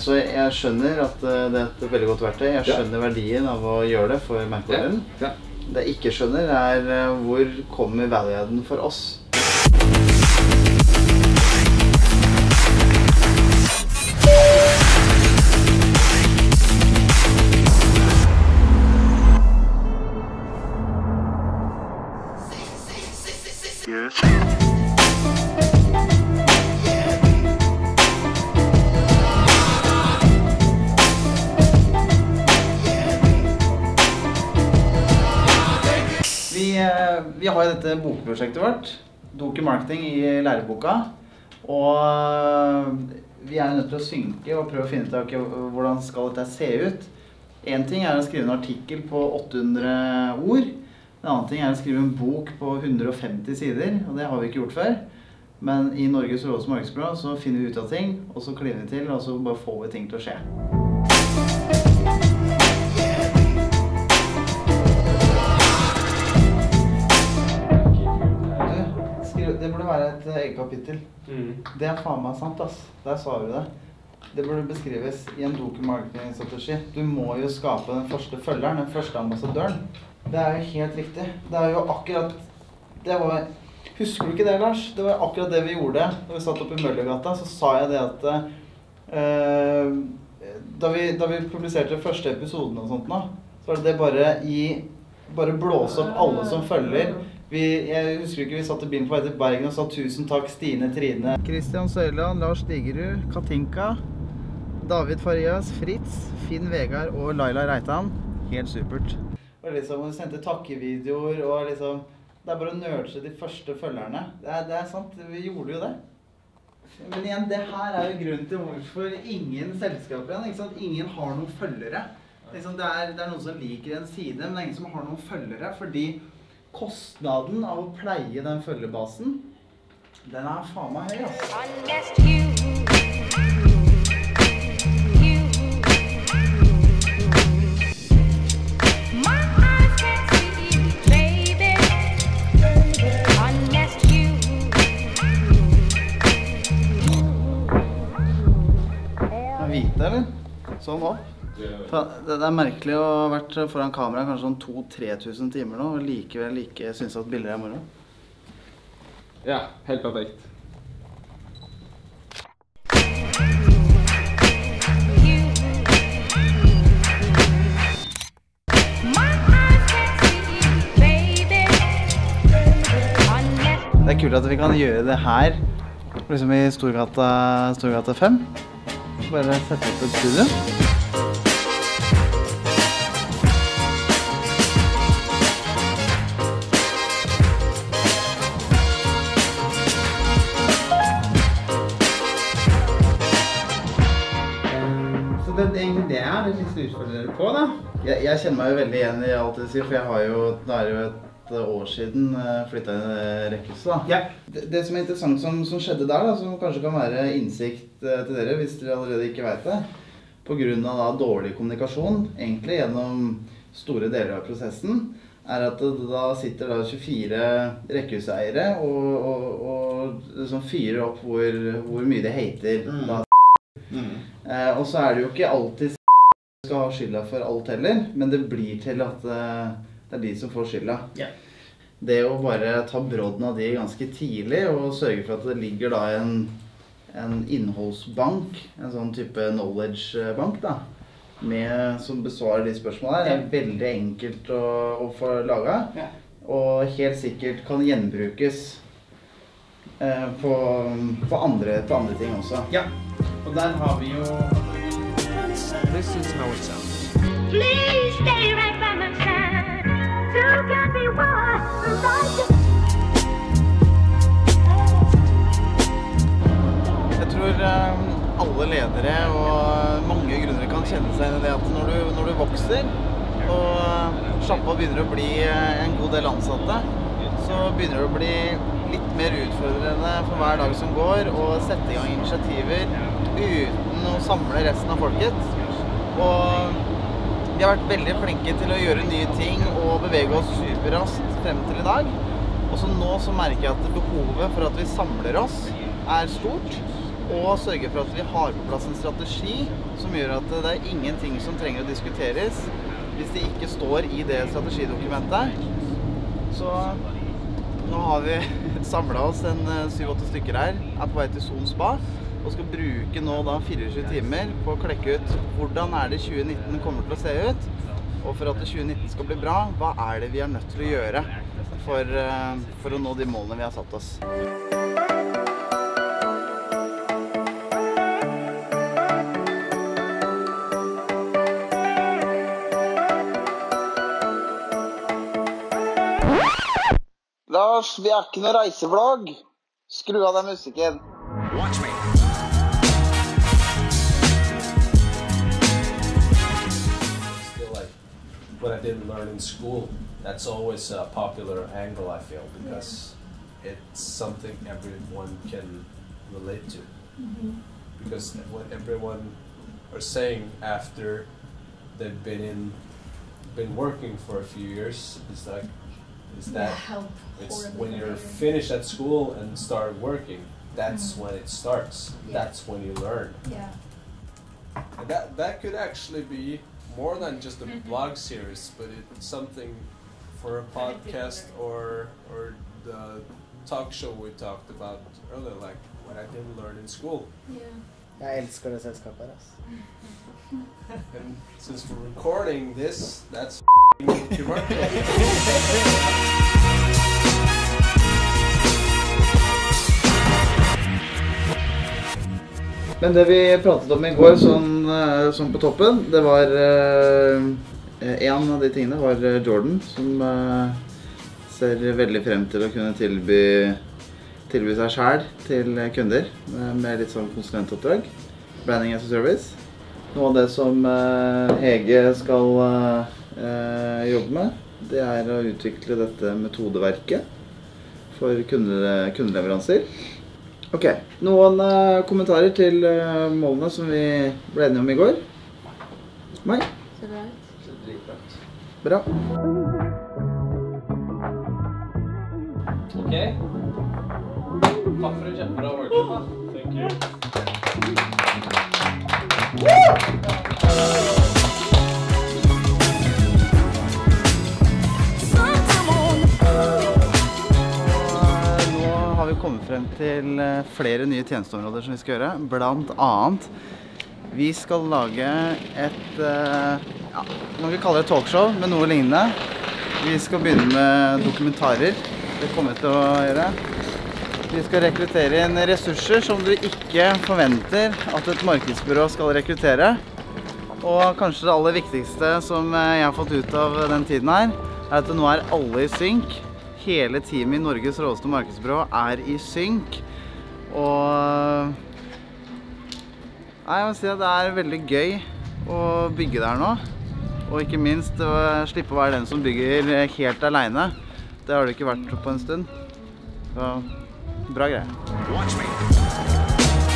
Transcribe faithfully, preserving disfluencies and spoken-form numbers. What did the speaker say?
så jeg skjønner at det er et veldig godt verktøy. Jeg skjønner verdien av å gjøre det for merkevaren. Ja. Det jeg ikke skjønner er hvor kommer value-adden for oss. Vi, vi har jo dette bokprosjektet vårt, Doku Marketing i læreboka, og vi er nødt til å synke og prøve å finne ut av okay, hvordan skal dette se ut. En ting er å skrive en artikkel på åtte hundre ord, en annen ting er å skrive en bok på hundre og femti sider, og det har vi ikke gjort før. Men i Norges Råds Markedsbyrå så finner vi ut av ting, og så kliner vi til, og så bare får vi ting til å skje. Det burde være et eget kapittel. Mm. Det er faen meg sant, ass. Der sa vi det. Det burde beskrives i en Doku-marketing-strategi. Du må jo skape den første følgeren, den første ambassadøren. Det er jo helt riktig. Det er jo akkurat... Det var... Husker du ikke det, Lars? Det var akkurat det vi gjorde. Da vi satt oppe i Møllergata, så sa jeg det at... Uh, da, vi, da vi publiserte første episoden og sånt nå, så var det bare i... Bare blåse opp alle som følger. Vi, jeg husker ikke, vi satt i bilen på vei til Bergen og sa tusen takk Stine, Trine. Kristian Søyland, Lars Stigerud, Katinka, David Farias, Fritz, Finn Vegard og Laila Reitan. Helt supert. Og liksom, vi sendte takkevideoer og liksom, det er bare å nørse de første følgerne. Det er, det er sant, vi gjorde jo det. Men igjen, det her er jo grunnen til hvorfor ingen selskaper igjen, ikke sant? Ingen har noen følgere. Liksom, det, er, det er noen som liker en side, men det er ingen som har noen følgere, fordi kostnaden av å pleie den følgebasen, den er faen meg høy, altså. Hvite, eller? Sånn opp. Det er merkelig å ha vært foran kamera kanskje sånn to til tre tusen timer nå, og likevel ikke synes at bilder er moro. Ja, helt perfekt. Det er kult at vi kan gjøre det her, liksom i Storgata, Storgata fem. Bare sette opp et studio. Det er egentlig det jeg har lyst til å utfordre dere på, da. Jeg, jeg kjenner meg jo veldig igjen i alt det du sier, for jeg har jo, det er jo et år siden flyttet inn i Rekkhuset, da. Ja. Det, det som er interessant som, som skjedde der, da, som kanskje kan være innsikt til dere, hvis dere allerede ikke vet det, på grunn av da, dårlig kommunikasjon, egentlig gjennom store deler av prosessen, er at det, da sitter da tjuefire rekkehuseiere og, og, og liksom fyrer opp hvor, hvor mye de hater mm. da. Mm. Eh, og så er det jo ikke alltid som skal ha skylda for alt heller, men det blir til at eh, det er de som får skylda. Yeah. Det å bare ta brodden av de ganske tidlig og sørge for at det ligger da en, en innholdsbank, en sånn type knowledge bank da, med, som besvarer de spørsmålene her, er veldig enkelt å, å få laget, yeah. og helt sikkert kan gjenbrukes eh, på, på, andre, på andre ting også. Ja. Og der har vi jo... This is how it sounds. Please stay right by my side. You can be one Jeg tror um, alle ledere og mange grunner kan kjenne seg inn i det at når du, når du vokser og sjappa begynner å bli en god del ansatte, så begynner det å bli litt mer utfordrende for hver dag som går og sette i gang initiativer uten å samle resten av folket. Og vi har vært veldig flinke til å gjøre nye ting og bevege oss superraskt frem til i dag. Og så nå så merker jeg at behovet for at vi samler oss er stort. og sørge for at vi har på plass en strategi som gjør at det er ingenting som trenger å diskuteres hvis det ikke står i det strategidokumentet. Så nå har vi samlet oss en syv åtte stykker her, er på vei til Son Spa, og skal bruke nå da tjuefire timer på å klekke ut hvordan er det tjue nitten kommer til å se ut, og for at tjue nitten skal bli bra, hva er det vi er nødt til å gjøre for, for å nå de målene vi har satt oss. Lars, vi er ikke noe reisevlogg. Skru av den musikken. Watch me. Still like what I didn't learn in school. That's always a popular angle, I feel, because yeah. It's something everyone can relate to. Mm-hmm. Because what everyone are saying after they've been in, been working for a few years is like, is that yeah, it's when you're finished at school and start working, that's mm-hmm. when it starts. Yeah. That's when you learn. Yeah. And that that could actually be more than just a mm-hmm. blog series, but it's something for a podcast or or the talk show we talked about earlier, like what I didn't learn in school. Yeah. Jeg elsker det selskapet her, altså. And since we're recording this, that's commercial. Men det vi pratet om i går, sånn, sånn på toppen, det var uh, en av de tingene var Jordan, som uh, ser veldig frem til å kunne tilby, tilby seg selv til kunder med, med litt sånn konsulentoppdrag, branding as a service. Noe av det som uh, Hege skal uh, jobbe med, det er å utvikle dette metodeverket for kunde, kundeleveranser. Ok, noen uh, kommentarer til uh, målene som vi ble enige om i går? Mai? Ser det ut? Ser dritbra. Bra. Ok. Takk for en kjempebra workshop, da. Thank you. Vi kommet frem til flere nye tjenesteområder som vi skal gjøre. Blant annet, vi skal lage et, ja, man kan kalle det et talkshow med noe lignende. Vi skal begynne med dokumentarer, det kommer vi til å gjøre. Vi skal rekruttere inn ressurser som du ikke forventer at et markedsbyrå skal rekruttere. Og kanskje det aller viktigste som jeg har fått ut av den tiden her, er at nå er alle i synk. Hele teamet i Norges rådeste markedsbyrå er i synk, og jeg må si at det er veldig gøy å bygge der nå, og ikke minst å slippe å være den som bygger helt alene. Det har det ikke vært på en stund, så bra greie. Watch me.